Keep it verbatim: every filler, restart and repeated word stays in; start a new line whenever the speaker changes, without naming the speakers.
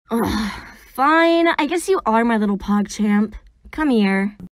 Ugh, fine, I guess you are my little pogchamp. Come here.